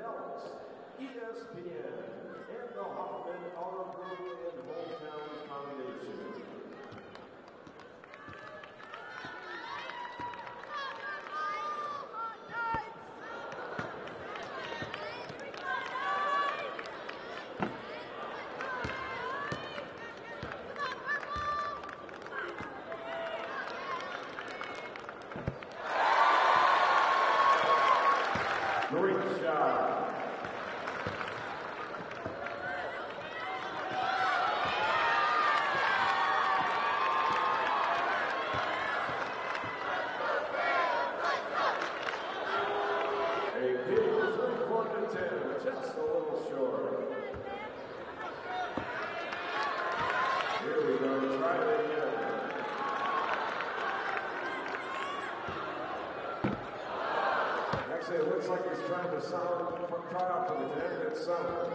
Alex, ESPN, and the Hoffman Auto Group and Hometown Foundation. Great shot. A big 3-point attempt, just a little short. Here we go, try it again. Actually, it looks like he's trying to try out for the 10-hit sound.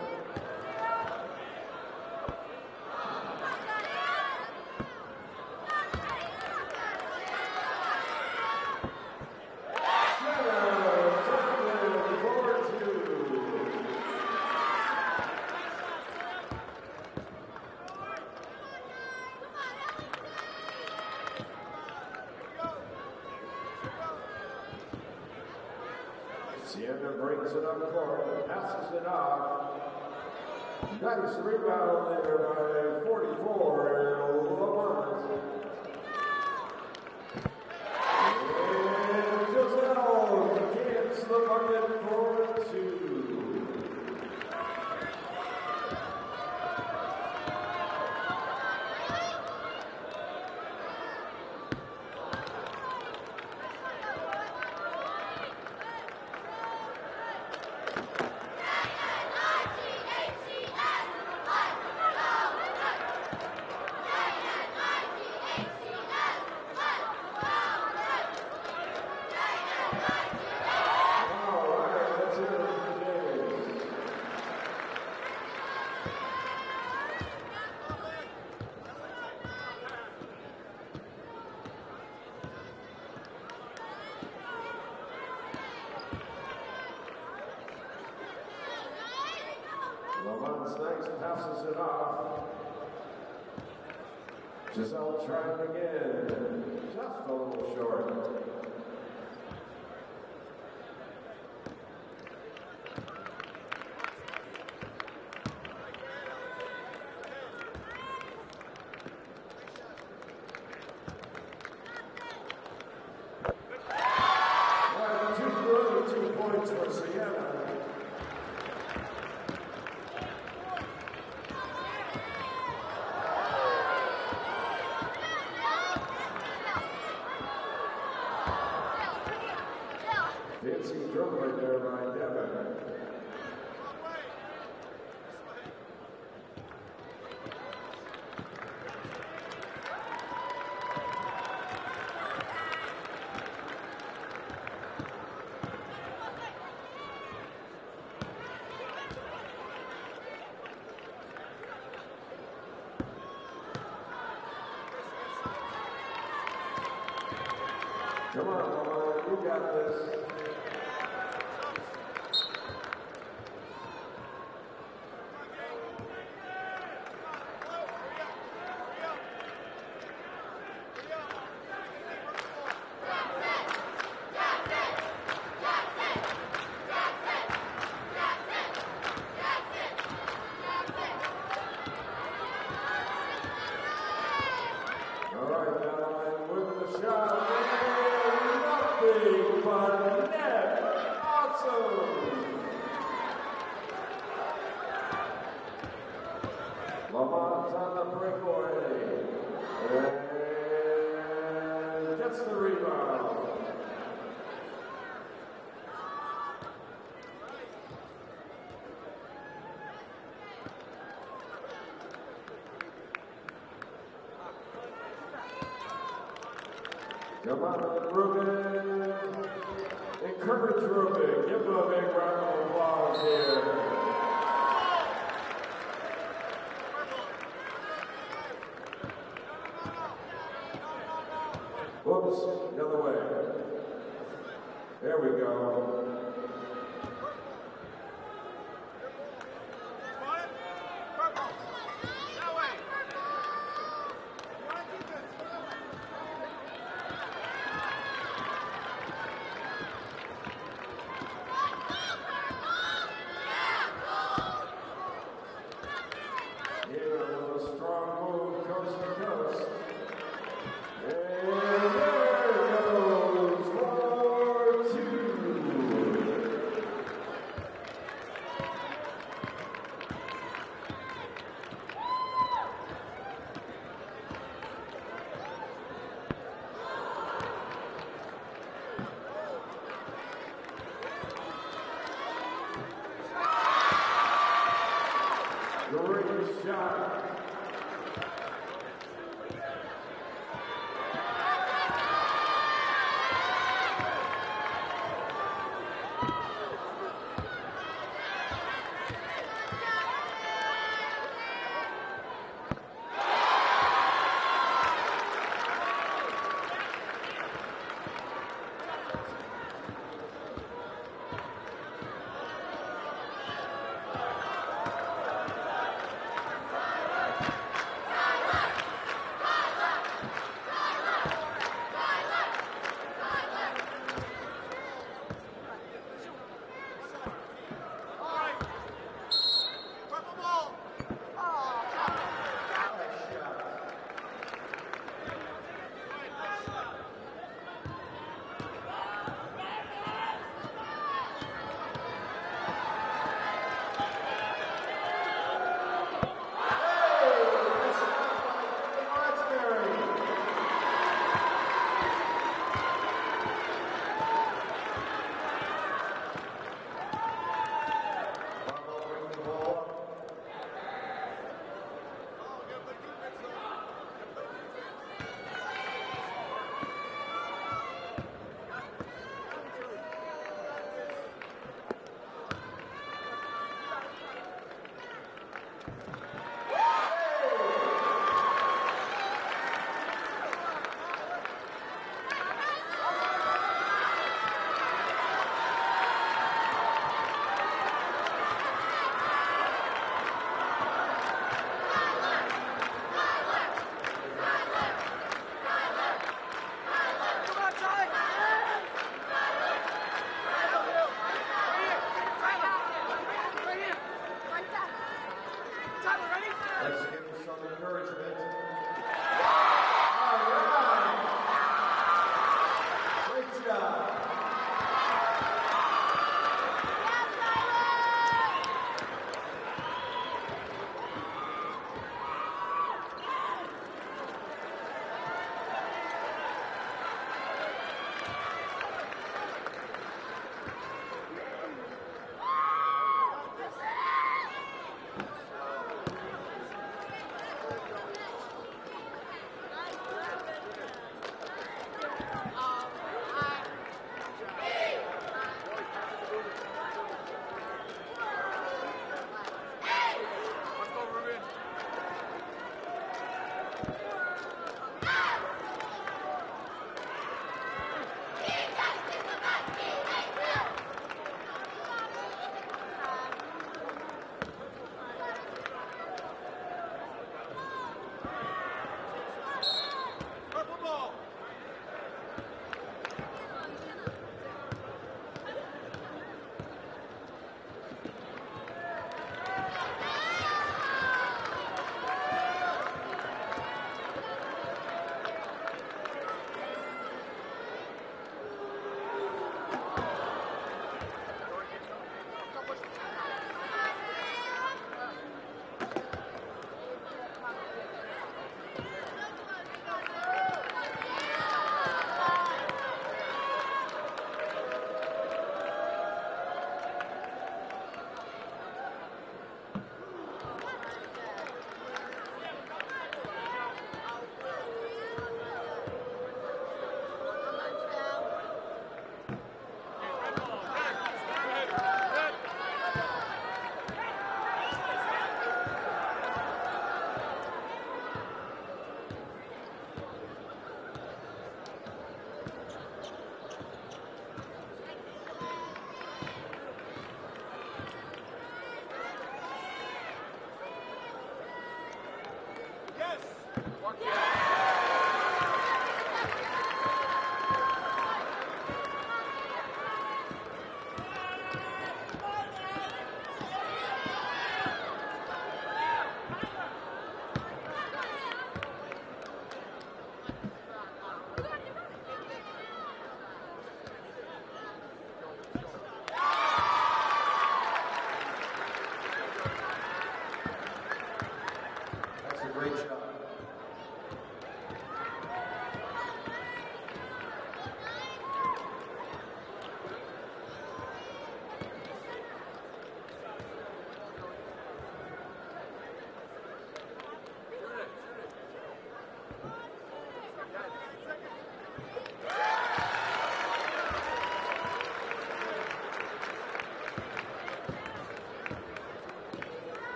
Sienna brings it up court, passes it off. Nice rebound there by 44, Lamont. And Giselle gets the bucket for 2. Lamont's nice, passes it off. Giselle trying again, just a little short. Well, 2 points for Sienna. Fancy dribbling there by Devin. Come on, Lamont, you got this. All right, Madeline with the shot. Nothing but net. Awesome. Lamont on the breakaway. And gets the rebound. Come on, Ruben. Encourage Ruben. Give him a big round of applause here. Whoops, the other way. There we go. shot.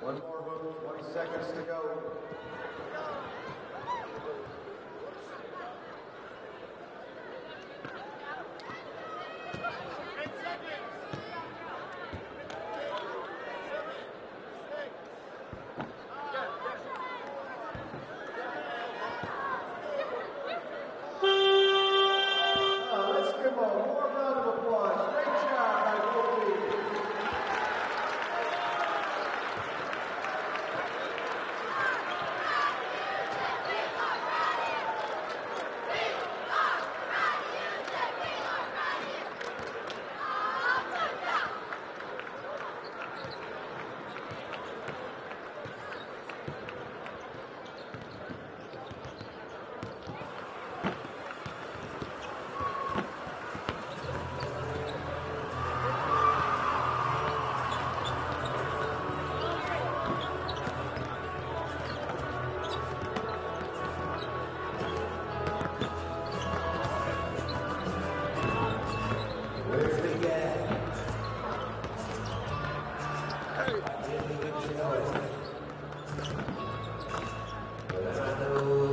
One more hook, 20 seconds to go. Let's give them a warm round of applause. Great job by both teams. Where's the gap? But I know